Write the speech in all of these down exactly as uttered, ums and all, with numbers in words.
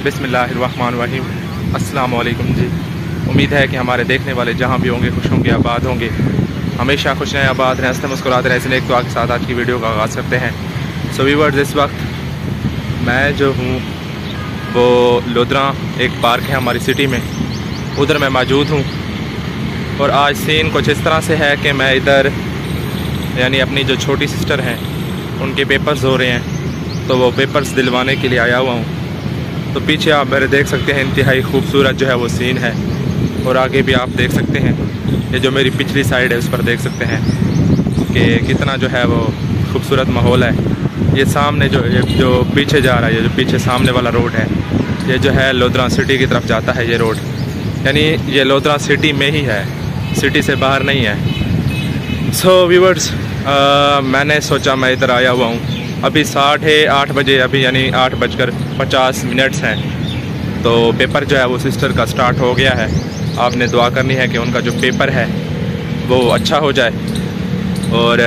बिस्मिल्लाहिर्रहमानिर्रहीम। अस्सलाम वालेकुम जी। उम्मीद है कि हमारे देखने वाले जहाँ भी होंगे खुश होंगे, आबाद होंगे, हमेशा खुश रहें, आबाद रहें, हंसते मुस्कुराते रहें। इसलिए एक दुआ के साथ आज की वीडियो का आगाज़ करते हैं। सो व्यूअर्स, इस वक्त मैं जो हूँ वो लोधरा एक पार्क है हमारी सिटी में, उधर मैं मौजूद हूँ। और आज सीन कुछ इस तरह से है कि मैं इधर यानी अपनी जो छोटी सिस्टर हैं उनके पेपर्स हो रहे हैं, तो वो पेपर्स दिलवाने के लिए आया हुआ हूँ। तो पीछे आप मेरे देख सकते हैं इंतहाई खूबसूरत जो है वो सीन है, और आगे भी आप देख सकते हैं। ये जो मेरी पिछली साइड है उस पर देख सकते हैं कि कितना जो है वो खूबसूरत माहौल है। ये सामने जो ये जो पीछे जा रहा है, ये जो पीछे सामने वाला रोड है, ये जो है लोधरा सिटी की तरफ जाता है ये रोड, यानी ये लोधरा सिटी में ही है, सिटी से बाहर नहीं है। सो so, व्यूअर्स, मैंने सोचा मैं इधर आया हुआ हूँ। अभी साढ़े आठ बजे अभी यानी आठ बजकर पचास मिनट्स हैं, तो पेपर जो है वो सिस्टर का स्टार्ट हो गया है। आपने दुआ करनी है कि उनका जो पेपर है वो अच्छा हो जाए, और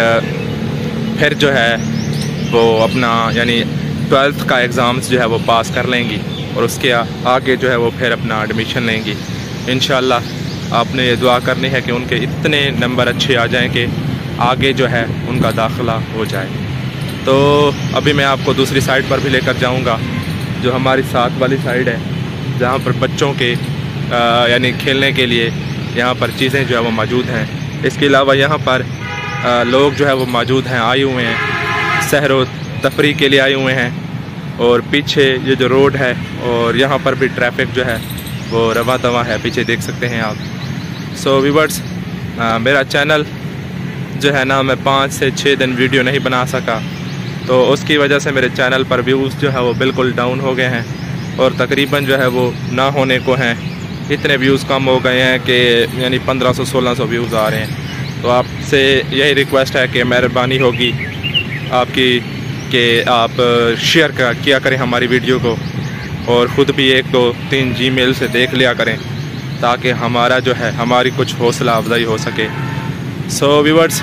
फिर जो है वो अपना यानी ट्वेल्थ का एग्ज़ाम्स जो है वो पास कर लेंगी, और उसके आगे जो है वो फिर अपना एडमिशन लेंगी इंशाल्लाह। आपने ये दुआ करनी है कि उनके इतने नंबर अच्छे आ जाएं कि आगे जो है उनका दाखिला हो जाए। तो अभी मैं आपको दूसरी साइड पर भी लेकर जाऊंगा, जो हमारी साथ वाली साइड है, जहां पर बच्चों के यानी खेलने के लिए यहां पर चीज़ें जो है वो मौजूद हैं। इसके अलावा यहां पर आ, लोग जो है वो मौजूद हैं, आए हुए हैं, सैर व तफरी के लिए आए हुए हैं। और पीछे ये जो रोड है, और यहाँ पर भी ट्रैफिक जो है वो रवा दवा है, पीछे देख सकते हैं आप। सो व्यूअर्स, मेरा चैनल जो है ना, मैं पाँच से छः दिन वीडियो नहीं बना सका, तो उसकी वजह से मेरे चैनल पर व्यूज़ जो है वो बिल्कुल डाउन हो गए हैं, और तकरीबन जो है वो ना होने को हैं। इतने व्यूज़ कम हो गए हैं कि यानी पंद्रह सौ सोलह सौ व्यूज़ आ रहे हैं। तो आपसे यही रिक्वेस्ट है कि मेहरबानी होगी आपकी कि आप शेयर किया करें हमारी वीडियो को, और ख़ुद भी एक दो तीन जीमेल से देख लिया करें, ताकि हमारा जो है हमारी कुछ हौसला अफजाई हो सके। सो व्यूअर्स,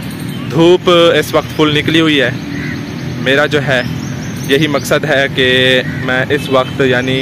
धूप इस वक्त फुल निकली हुई है। मेरा जो है यही मकसद है कि मैं इस वक्त यानी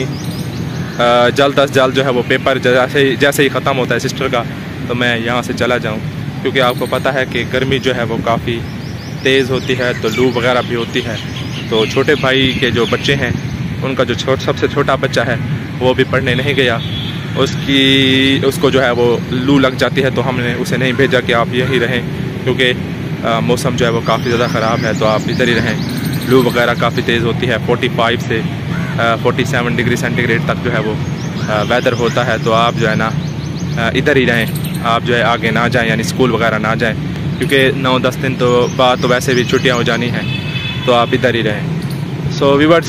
जल्द अज जल्द जो है वो पेपर जैसे ही जैसे ही ख़त्म होता है सिस्टर का, तो मैं यहाँ से चला जाऊँ, क्योंकि आपको पता है कि गर्मी जो है वो काफ़ी तेज़ होती है, तो लू वगैरह भी होती है। तो छोटे भाई के जो बच्चे हैं, उनका जो छोट सबसे छोटा बच्चा है वो भी पढ़ने नहीं गया, उसकी उसको जो है वो लू लग जाती है, तो हमने उसे नहीं भेजा कि आप यहीं रहें, क्योंकि मौसम जो है वो काफ़ी ज़्यादा ख़राब है, तो आप इधर ही रहें। लू वगैरह काफ़ी तेज़ होती है, पैंतालीस से सैंतालीस डिग्री सेंटीग्रेड तक जो है वो वेदर होता है। तो आप जो है ना इधर ही रहें, आप जो है आगे ना जाएं, यानी स्कूल वगैरह ना जाएं, क्योंकि नौ दस दिन तो बाद तो वैसे भी छुट्टियां हो जानी हैं, तो आप इधर ही रहें। सो व्यूअर्स,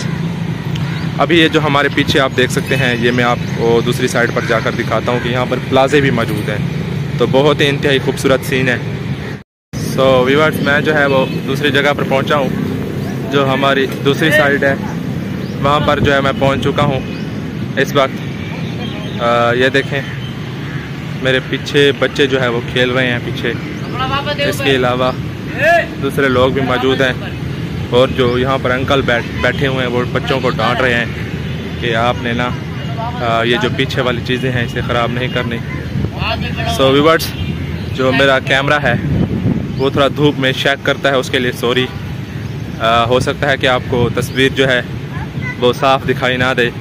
अभी ये जो हमारे पीछे आप देख सकते हैं, ये मैं आपको दूसरी साइड पर जाकर दिखाता हूँ कि यहाँ पर प्लाजे भी मौजूद हैं, तो बहुत ही इंतहाई खूबसूरत सीन है। सो व्यूअर्स, मैं जो है वो दूसरी जगह पर पहुँचा हूँ, जो हमारी दूसरी साइड है, वहाँ पर जो है मैं पहुँच चुका हूँ इस वक्त। आ, ये देखें मेरे पीछे बच्चे जो है वो खेल रहे हैं पीछे। इसके अलावा दूसरे लोग भी मौजूद हैं, और जो यहाँ पर अंकल बैठ बैठे हुए हैं वो बच्चों को डांट रहे हैं कि आपने ना आ, ये जो पीछे वाली चीज़ें हैं इसे ख़राब नहीं करनी। सो व्यूअर्स, जो मेरा कैमरा है वो थोड़ा धूप में शेक करता है, उसके लिए सॉरी। हो सकता है कि आपको तस्वीर जो है वो साफ़ दिखाई ना दे,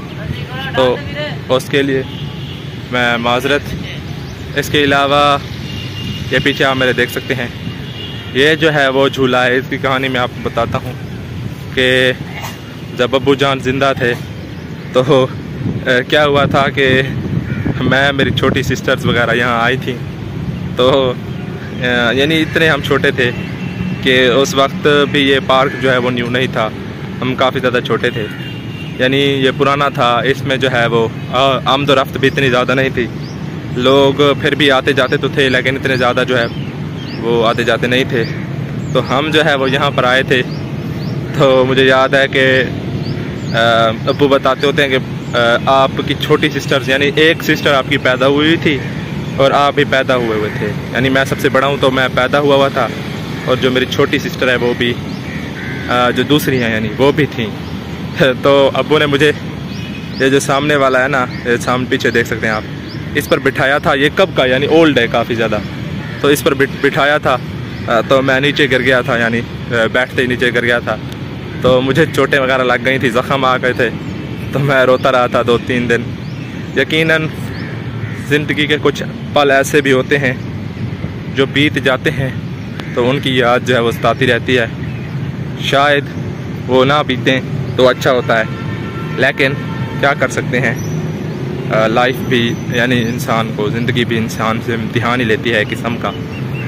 तो उसके लिए मैं माज़रत। इसके अलावा ये पीछे आप मेरे देख सकते हैं, ये जो है वो झूला है। इसकी कहानी मैं आपको बताता हूँ कि जब अब्बू जान ज़िंदा थे, तो ए, क्या हुआ था कि मैं मेरी छोटी सिस्टर्स वगैरह यहाँ आई थी, तो यानी इतने हम छोटे थे कि उस वक्त भी ये पार्क जो है वो न्यू नहीं था, हम काफ़ी ज़्यादा छोटे थे, यानी ये पुराना था। इसमें जो है वो आमद व रफ्त भी इतनी ज़्यादा नहीं थी, लोग फिर भी आते जाते तो थे, लेकिन इतने ज़्यादा जो है वो आते जाते नहीं थे। तो हम जो है वो यहाँ पर आए थे, तो मुझे याद है कि अब्बू बताते होते हैं कि आपकी छोटी सिस्टर्स यानी एक सिस्टर आपकी पैदा हुई थी और आप भी पैदा हुए हुए थे, यानी मैं सबसे बड़ा हूँ तो मैं पैदा हुआ हुआ था, और जो मेरी छोटी सिस्टर है वो भी जो दूसरी हैं यानी वो भी थी। तो अब्बू ने मुझे ये जो सामने वाला है ना, ये सामने पीछे देख सकते हैं आप, इस पर बिठाया था। ये कब का यानी ओल्ड है काफ़ी ज़्यादा, तो इस पर बिठाया था तो मैं नीचे गिर गया था, यानी बैठते ही नीचे गिर गया था। तो मुझे चोटें वगैरह लग गई थी, ज़ख़म आ गए थे, तो मैं रोता रहा था दो तीन दिन। यकीनन ज़िंदगी के कुछ पल ऐसे भी होते हैं जो बीत जाते हैं तो उनकी याद जो है वो सताती रहती है। शायद वो ना बीतें तो अच्छा होता है, लेकिन क्या कर सकते हैं, लाइफ भी यानी इंसान को, ज़िंदगी भी इंसान से इम्तिहान ही लेती है किस्म का।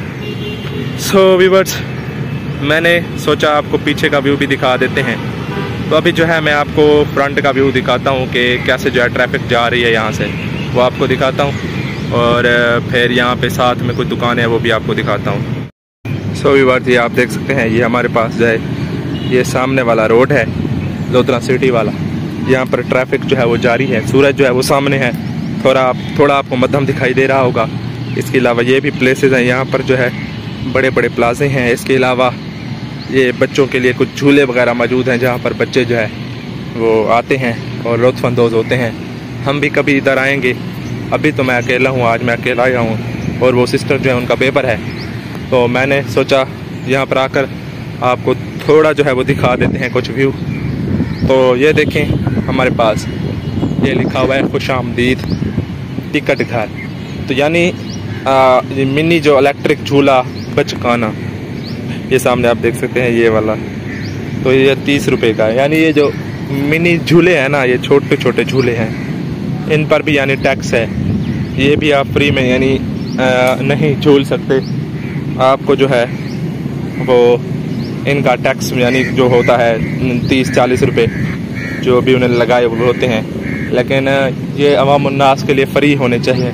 सो व्यूअर्स, मैंने सोचा आपको पीछे का व्यू भी दिखा देते हैं। तो अभी जो है मैं आपको फ्रंट का व्यू दिखाता हूँ कि कैसे जो है ट्रैफिक जा रही है यहाँ से, वो आपको दिखाता हूँ। और फिर यहाँ पे साथ में कुछ दुकान है वो भी आपको दिखाता हूँ। सो व्यूअर्स, ये आप देख सकते हैं, ये हमारे पास जो है ये सामने वाला रोड है, लोधरा सिटी वाला। यहाँ पर ट्रैफिक जो है वो जारी है। सूरज जो है वो सामने है, थोड़ा आप थोड़ा आपको मध्यम दिखाई दे रहा होगा। इसके अलावा ये भी प्लेसेस हैं, यहाँ पर जो है बड़े बड़े प्लाजे हैं। इसके अलावा ये बच्चों के लिए कुछ झूले वगैरह मौजूद हैं, जहाँ पर बच्चे जो है वो आते हैं और लुत्फ़अंदोज़ होते हैं। हम भी कभी इधर आएंगे। अभी तो मैं अकेला हूँ, आज मैं अकेला आया हूँ, और वो सिस्टर जो है उनका पेपर है, तो मैंने सोचा यहाँ पर आकर आपको थोड़ा जो है वो दिखा देते हैं कुछ व्यू। तो ये देखें, हमारे पास ये लिखा हुआ है खुशामदीद टिकट घर। तो यानी आ, मिनी जो इलेक्ट्रिक झूला बचकाना, ये सामने आप देख सकते हैं ये वाला, तो ये तीस रुपए का है। यानी ये जो मिनी झूले हैं ना, ये छोटे छोटे झूले हैं, इन पर भी यानी टैक्स है। ये भी आप फ्री में यानी आ, नहीं झूल सकते, आपको जो है वो इनका टैक्स यानी जो होता है तीस चालीस रुपए जो भी उन्हें लगाए वो होते हैं। लेकिन ये अवाम उन्नास के लिए फ़्री होने चाहिए,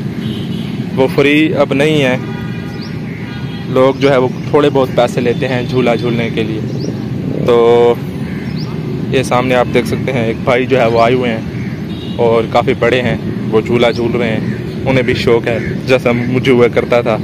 वो फ्री अब नहीं है। लोग जो है वो थोड़े बहुत पैसे लेते हैं झूला झूलने के लिए। तो ये सामने आप देख सकते हैं, एक भाई जो है वो आए हुए हैं और काफ़ी बड़े हैं, वो झूला झूल रहे हैं। उन्हें भी शौक़ है जैसा मुझे हुआ करता था।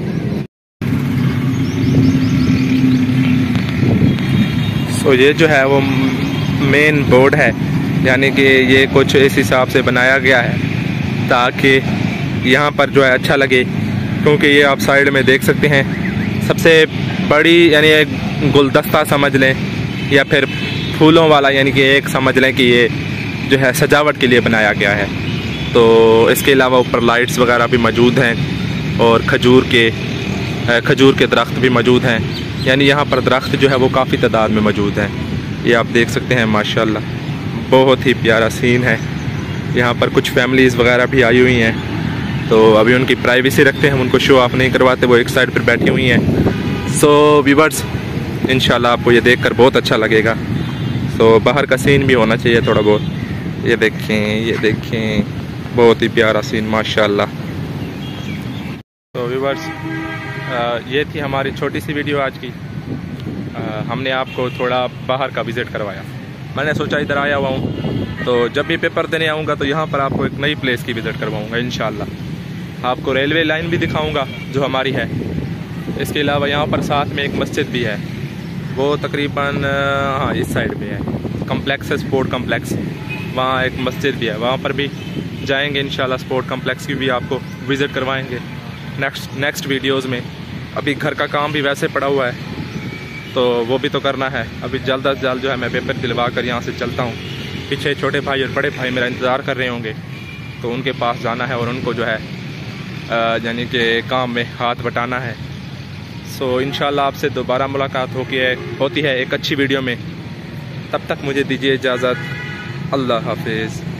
तो ये जो है वो मेन बोर्ड है, यानी कि ये कुछ इस हिसाब से बनाया गया है ताकि यहाँ पर जो है अच्छा लगे। क्योंकि ये आप साइड में देख सकते हैं, सबसे बड़ी यानी एक गुलदस्ता समझ लें या फिर फूलों वाला, यानी कि एक समझ लें कि ये जो है सजावट के लिए बनाया गया है। तो इसके अलावा ऊपर लाइट्स वगैरह भी मौजूद हैं और खजूर के खजूर के दरख्त भी मौजूद हैं। यानी यहाँ पर दरख्त जो है वो काफ़ी तादाद में मौजूद हैं। ये आप देख सकते हैं, माशाल्लाह बहुत ही प्यारा सीन है। यहाँ पर कुछ फैमिलीज़ वगैरह भी आई हुई हैं, तो अभी उनकी प्राइवेसी रखते हैं, हम उनको शो ऑफ नहीं करवाते, वो एक साइड पर बैठी हुई हैं। सो व्यूअर्स, इंशाल्लाह आपको ये देखकर बहुत अच्छा लगेगा। सो बाहर का सीन भी होना चाहिए थोड़ा बहुत। ये देखें, ये देखें, बहुत ही प्यारा सीन माशाल्लाह। तो व्यूअर्स, ये थी हमारी छोटी सी वीडियो आज की। आ, हमने आपको थोड़ा बाहर का विज़िट करवाया। मैंने सोचा इधर आया हुआ हूँ तो जब भी पेपर देने आऊँगा तो यहाँ पर आपको एक नई प्लेस की विज़िट करवाऊँगा इंशाल्लाह। आपको रेलवे लाइन भी दिखाऊँगा जो हमारी है। इसके अलावा यहाँ पर साथ में एक मस्जिद भी है, वो तकरीबन हाँ इस साइड पे है, कम्प्लेक्स है, स्पोर्ट कम्प्लेक्स। वहाँ एक मस्जिद भी है, वहाँ पर भी जाएंगे इंशाल्लाह। स्पोर्ट कम्प्लेक्स की भी आपको विज़िट करवाएंगे नेक्स्ट नेक्स्ट वीडियोज़ में। अभी घर का काम भी वैसे पड़ा हुआ है तो वो भी तो करना है। अभी जल्द अज जल्द जो है मैं पेपर दिलवा कर यहाँ से चलता हूँ। पीछे छोटे भाई और बड़े भाई मेरा इंतज़ार कर रहे होंगे, तो उनके पास जाना है और उनको जो है यानी कि काम में हाथ बटाना है। सो इंशाल्लाह आपसे दोबारा मुलाकात होती है होती है एक अच्छी वीडियो में। तब तक मुझे दीजिए इजाज़त। अल्लाह हाफिज़।